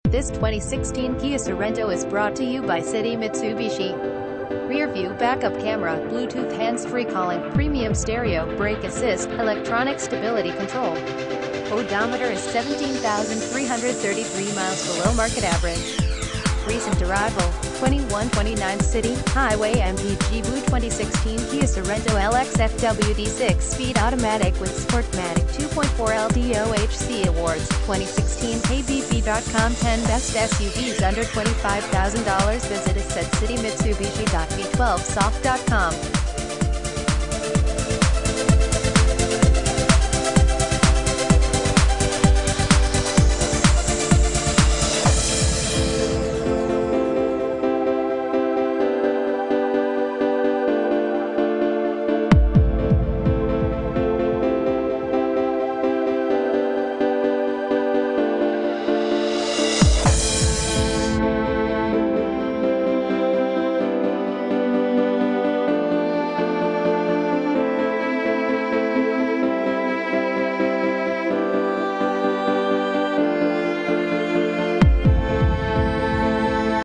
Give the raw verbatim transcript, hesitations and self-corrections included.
This twenty sixteen Kia Sorento is brought to you by City Mitsubishi. Rear view backup camera, Bluetooth hands-free calling, premium stereo, brake assist, electronic stability control. Odometer is seventeen thousand three hundred thirty-three miles below market average. Recent arrival, twenty-one twenty-nine City Highway M P G Blue twenty sixteen Kia Sorento L X F W D six-speed automatic with Sportmatic two point four L D O H C Awards, twenty sixteen K B B dot com ten Best S U Vs under twenty-five thousand dollars. Visit us at city mitsubishi dot v twelve soft dot com.